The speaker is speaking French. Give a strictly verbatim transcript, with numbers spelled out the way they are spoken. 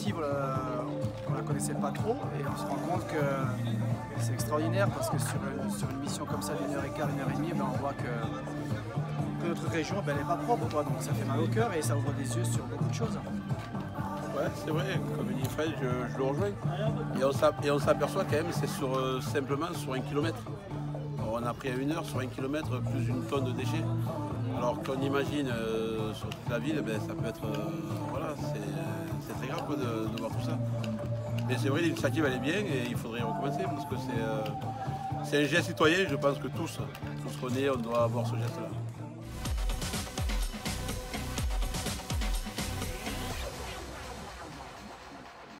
initiative, euh, on ne la connaissait pas trop et on se rend compte que c'est extraordinaire parce que sur, sur une mission comme ça d'une heure et quart, une heure et demie, ben, on voit que, que notre région ben, elle n'est pas propre, quoi, donc ça fait mal au cœur et ça ouvre des yeux sur beaucoup de choses. Ouais, c'est vrai, comme dit Fred, je, je le rejoins. Et on s'aperçoit quand même, c'est sur, euh, simplement sur un kilomètre. Alors, on a pris à une heure sur un kilomètre plus une tonne de déchets. Alors qu'on imagine euh, sur toute la ville, ben, ça peut être. Euh, voilà, c'est très grave quoi, de, de voir tout ça. Mais c'est vrai, l'initiative elle est bien et il faudrait recommencer parce que c'est euh, un geste citoyen. Je pense que tous, tous René, on doit avoir ce geste-là.